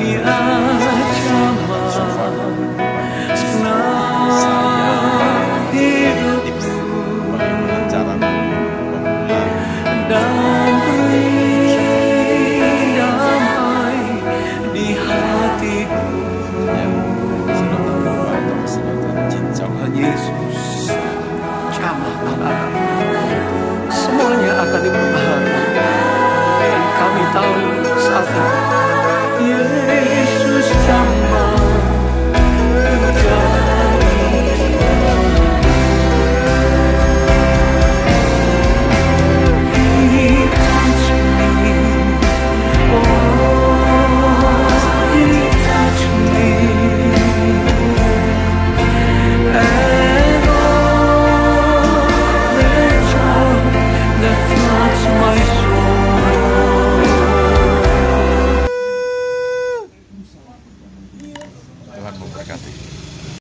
di ancaman senang hidupku dan beri damai di hatiku. Tuhan Yesus jamah anak-anak semuanya akan diperbaharui, dan kami tahu saat ini Yesus jamah Tuhan memberkati.